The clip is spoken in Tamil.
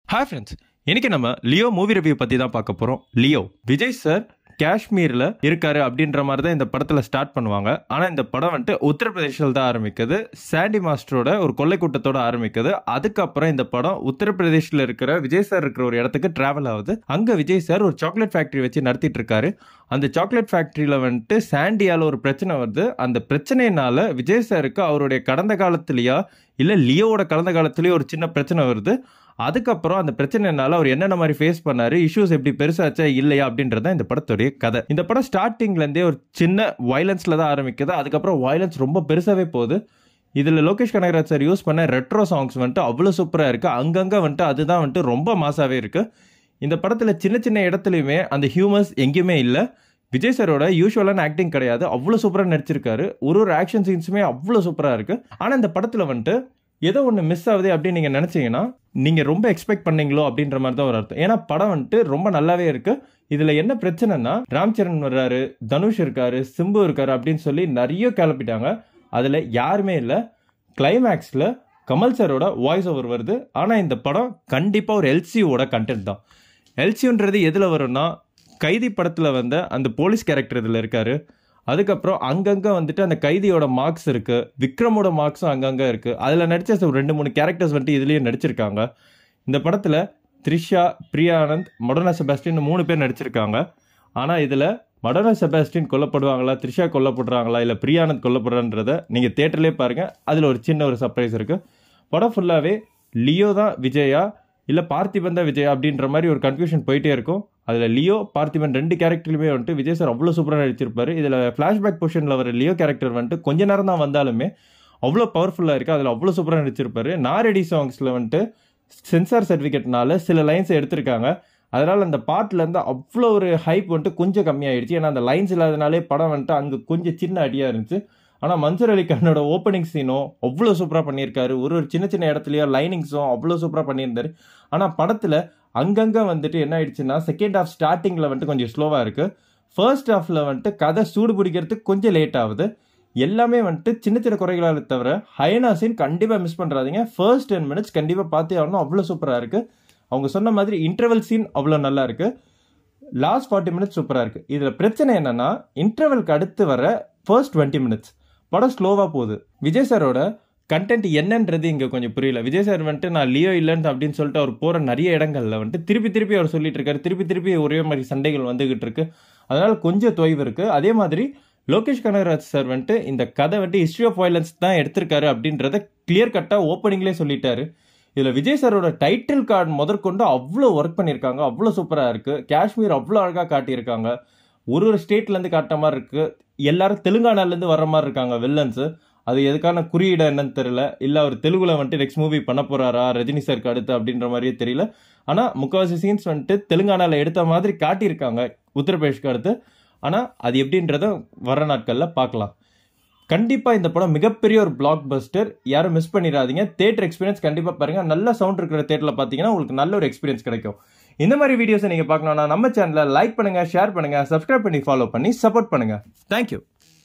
Hi friends, இன்னைக்கு நம்ம லியோ மூவி ரிவ்யூ பத்தி தான் பார்க்க போறோம். லியோ விஜய் சார் காஷ்மீர்ல இருக்காரு அப்படின்ற மாதிரி தான் இந்த படத்துல ஸ்டார்ட் பண்ணுவாங்க. ஆனா இந்த படம் வந்துட்டு உத்தரப்பிரதேசில் தான் ஆரம்பிக்குது. சாண்டி மாஸ்டரோட ஒரு கொள்ளை கூட்டத்தோட ஆரம்பிக்குது. அதுக்கப்புறம் இந்த படம் உத்தரப்பிரதேசில் இருக்கிற விஜய் சார் இருக்கிற ஒரு இடத்துக்கு டிராவல் ஆகுது. அங்க விஜய் சார் ஒரு சாக்லேட் ஃபேக்டரி வச்சு நடத்திட்டு இருக்காரு. அந்த சாக்லேட் ஃபேக்டரியில வந்துட்டு சாண்டியால ஒரு பிரச்சனை வருது. அந்த பிரச்சனையினால விஜய் சாருக்கு அவருடைய கடந்த காலத்திலேயா இல்ல லியோவோட கடந்த காலத்திலேயே ஒரு சின்ன பிரச்சனை வருது. அதுக்கப்புறம் அந்த பிரச்சனைனால அவர் என்னென்ன மாதிரி ஃபேஸ் பண்ணாரு, இஷ்யூஸ் எப்படி பெருசாச்சா இல்லையா அப்படின்றத இந்த படத்துடைய கதை. இந்த படம் ஸ்டார்டிங்ல இருந்தே ஒரு சின்ன வயலன்ஸ்ல தான் ஆரம்பிக்குது. அதுக்கப்புறம் வயலன்ஸ் ரொம்ப பெருசாவே போகுது. இதுல லோகேஷ் கனகராஜ் சார் யூஸ் பண்ண ரெட்ரோ சாங்ஸ் வந்துட்டு அவ்வளவு சூப்பரா இருக்கு. அங்கங்க வந்துட்டு அதுதான் வந்துட்டு ரொம்ப மாசாவே இருக்கு. இந்த படத்துல சின்ன சின்ன இடத்துலயுமே அந்த ஹியூமர்ஸ் எங்கேயுமே இல்லை. விஜய் சாரோட யூஸ்வலான ஆக்டிங் கிடையாது. அவ்வளோ சூப்பராக நடிச்சிருக்காரு. ஒரு ஆக்ஷன் சீன்ஸுமே அவ்வளோ சூப்பராக இருக்கு. ஆனால் இந்த படத்தில் வந்துட்டு ஏதோ ஒன்று மிஸ் ஆகுது அப்படின்னு நீங்கள் நினச்சிங்கன்னா நீங்கள் ரொம்ப எக்ஸ்பெக்ட் பண்ணீங்களோ அப்படின்ற மாதிரி தான் ஒரு அர்த்தம். ஏன்னா படம் வந்துட்டு ரொம்ப நல்லாவே இருக்கு. இதில் என்ன பிரச்சனைனா, ராம் சரண் வர்றாரு, தனுஷ் இருக்காரு, சிம்பு இருக்காரு அப்படின்னு சொல்லி நிறைய கிளப்பிட்டாங்க. அதில் யாருமே இல்லை. கிளைமேக்ஸில் கமல் சாரோட வாய்ஸ் ஓவர் வருது. ஆனால் இந்த படம் கண்டிப்பாக ஒரு LCUவோட கண்டென்ட் தான். LCUன்றது எதில் வரும்னா, கைதி படத்தில் வந்த அந்த போலீஸ் கேரக்டர் இதில் இருக்காரு. அதுக்கப்புறம் அங்கங்கே வந்துட்டு அந்த கைதியோட மார்க்ஸ் இருக்கு, விக்ரமோட மார்க்ஸும் அங்கங்கே இருக்கு. அதில் நடிச்ச ஒரு 2-3 கேரக்டர்ஸ் வந்துட்டு இதுலேயும் நடிச்சிருக்காங்க. இந்த படத்தில் த்ரிஷா, பிரியா ஆனந்த், மடோனா செபாஸ்டின் 3 பேர் நடிச்சிருக்காங்க. ஆனால் இதில் மடோனா செபாஸ்டின் கொல்லப்படுவாங்களா, த்ரிஷா கொல்லப்படுறாங்களா, இல்லை பிரியா ஆனந்த் கொல்லப்படுறான்றதை நீங்கள் தேட்டர்லேயே பாருங்கள். அதில் ஒரு சின்ன ஒரு சர்ப்ரைஸ் இருக்குது. படம் ஃபுல்லாகவே லியோ தான் விஜயா இல்லை பார்த்திபன் தான் விஜயா அப்படின்ற மாதிரி ஒரு கன்ஃபியூஷன் போயிட்டே இருக்கும். அதில் லியோ, பார்த்திபன் 2 கேரக்டர்லையுமே வந்துட்டு விஜய் சார் அவ்வளோ சூப்பராக நடிச்சிருப்பாரு. இதில் ஃப்ளாஷ்பேக் பொசிஷனில் வர லியோ கேரக்டர் வந்துட்டு கொஞ்ச நேரம் தான் வந்தாலுமே அவ்வளோ பவர்ஃபுல்லாக இருக்குது. அதில் அவ்வளோ சூப்பராக நடிச்சிருப்பாரு. நாரெடி சாங்ஸில் வந்துட்டு சென்சார் சர்டிஃபிகேட்னால சில லைன்ஸை எடுத்திருக்காங்க. அதனால் அந்த பாட்டிலேருந்து அவ்வளோ ஒரு ஹைப் வந்துட்டு கொஞ்சம் கம்மியாயிடுச்சு. ஏன்னா அந்த லைன்ஸ் இல்லாதனாலே படம் வந்துட்டு அங்கே கொஞ்சம் சின்ன அடியாக இருந்துச்சு. ஆனால் மன்சூர் அலிகானோட ஓப்பனிங் சீனும் அவ்வளோ சூப்பராக பண்ணியிருக்காரு. ஒரு சின்ன சின்ன இடத்துலையோ லைனிங்ஸும் அவ்வளோ சூப்பராக பண்ணியிருந்தாரு. ஆனால் படத்தில் அங்கங்கே வந்துட்டு என்ன ஆயிடுச்சுன்னா, செகண்ட் ஹாஃப் ஸ்டார்டிங்கில் வந்துட்டு கொஞ்சம் ஸ்லோவாக இருக்குது. ஃபர்ஸ்ட் ஹாஃபில் வந்துட்டு கதை சூடு பிடிக்கிறதுக்கு கொஞ்சம் லேட் ஆகுது. எல்லாமே வந்துட்டு சின்ன சின்ன குறைகளால் தவிர ஹைனா சீன் கண்டிப்பாக மிஸ் பண்ணுறாதீங்க. ஃபர்ஸ்ட் 10 minutes கண்டிப்பாக பார்த்தே ஆகணும். அவ்வளோ சூப்பராக இருக்குது. அவங்க சொன்ன மாதிரி இன்டர்வல் சீன் அவ்வளோ நல்லா இருக்குது. லாஸ்ட் 40 minutes சூப்பராக இருக்குது. இதில் பிரச்சனை என்னன்னா, இன்டர்வலுக்கு அடுத்து வர ஃபர்ஸ்ட் 20 minutes படம் ஸ்லோவாக போகுது. விஜய் சாரோட கண்டென்ட் என்னன்றது இங்கே கொஞ்சம் புரியல. விஜய் சார் வந்துட்டு நான் லியோ இல்லைன்னு அப்படின்னு சொல்லிட்டு அவர் போகிற நிறைய இடங்கள்ல வந்துட்டு திருப்பி அவர் சொல்லிட்டு இருக்காரு. திருப்பி ஒரே மாதிரி சண்டைகள் வந்துகிட்டு இருக்கு. அதனால கொஞ்சம் தொய்வு இருக்கு. அதே மாதிரி லோகேஷ் கனகராஜ் சார் வந்துட்டு இந்த கதை வந்துட்டு ஹிஸ்ட்ரி ஆஃப் வயலன்ஸ் தான் எடுத்திருக்காரு அப்படின்றத கிளியர் கட்டாக ஓப்பனிங்லேயே சொல்லிட்டாரு. இதில் விஜய் சாரோட டைட்டில் கார்டு முதற்கொண்டு அவ்வளோ ஒர்க் பண்ணியிருக்காங்க. அவ்வளோ சூப்பராக இருக்கு. காஷ்மீர் அவ்வளோ அழகாக காட்டியிருக்காங்க. ஒரு ஸ்டேட்லேருந்து காட்டுற மாதிரி இருக்கு. எல்லாரும் தெலுங்கானாலேருந்து வர்ற மாதிரி இருக்காங்க வில்லன்ஸு. அது எதுக்கான குறியீடு என்னன்னு தெரியல. இல்லை அவர் தெலுங்குல வந்துட்டு நெக்ஸ்ட் மூவி பண்ண போறாரா ரஜினி சாருக்கு அடுத்து அப்படின்ற மாதிரியே தெரியல. ஆனால் முக்கால்வாசி சீன்ஸ் வந்துட்டு தெலுங்கானாவில் எடுத்த மாதிரி காட்டியிருக்காங்க உத்தரப்பிரதேஷ்க்கு அடுத்து. ஆனால் அது எப்படின்றத வர நாட்களில் பார்க்கலாம். கண்டிப்பாக இந்த படம் மிகப்பெரிய ஒரு பிளாக் பஸ்டர். யாரும் மிஸ் பண்ணிடாதீங்க. தேட்டர் எக்ஸ்பீரியன்ஸ் கண்டிப்பாக பாருங்க. நல்ல சவுண்ட் இருக்கிற தேட்டரில் பார்த்தீங்கன்னா உங்களுக்கு நல்ல ஒரு எக்ஸ்பீரியன்ஸ் கிடைக்கும். இந்த மாதிரி வீடியோஸை நீங்கள் பார்க்கணும்னா நம்ம சேனலை லைக் பண்ணுங்க, ஷேர் பண்ணுங்க, சப்ஸ்கிரைப் பண்ணி ஃபாலோ பண்ணி சப்போர்ட் பண்ணுங்க. தேங்க்யூ.